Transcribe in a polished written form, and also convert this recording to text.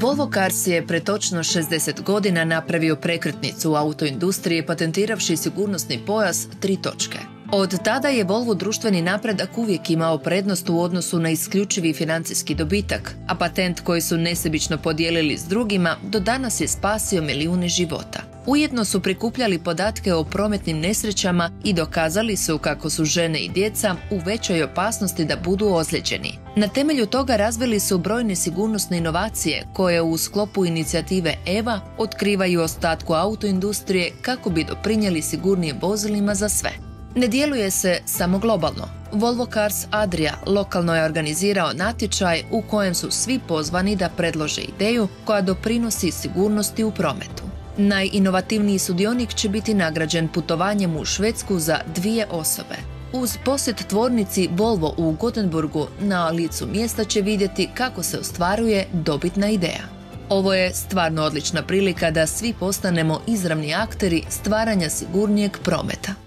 Volvo Cars je pre točno 60 godina napravio prekretnicu u autoindustriji patentiravši sigurnosni pojas 3 točke. Od tada je Volvo društveni napredak uvijek imao prednost u odnosu na isključivi financijski dobitak, a patent koji su nesebično podijelili s drugima do danas je spasio milijune života. Ujedno su prikupljali podatke o prometnim nesrećama i dokazali su kako su žene i djeca u većoj opasnosti da budu ozlijeđeni. Na temelju toga razvili su brojne sigurnosne inovacije koje u sklopu inicijative EVA otkrivaju ostatku autoindustrije kako bi doprinijeli sigurnijim vozilima za sve. Ne djeluje se samo globalno. Volvo Cars Adria lokalno je organizirao natječaj u kojem su svi pozvani da predlože ideju koja doprinosi sigurnosti u prometu. Najinovativniji sudionik će biti nagrađen putovanjem u Švedsku za 2 osobe. Uz posjet tvornici Volvo u Gothenburgu na licu mjesta će vidjeti kako se ostvaruje dobitna ideja. Ovo je stvarno odlična prilika da svi postanemo izravni akteri stvaranja sigurnijeg prometa.